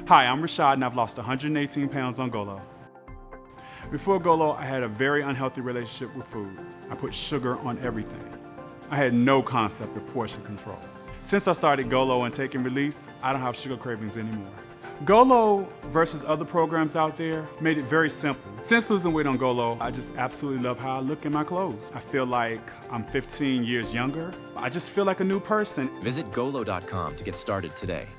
Hi, I'm Rashad and I've lost 118 pounds on GOLO. Before GOLO, I had a very unhealthy relationship with food. I put sugar on everything. I had no concept of portion control. Since I started GOLO and taking release, I don't have sugar cravings anymore. GOLO versus other programs out there made it very simple. Since losing weight on GOLO, I just absolutely love how I look in my clothes. I feel like I'm 15 years younger. I just feel like a new person. Visit GOLO.com to get started today.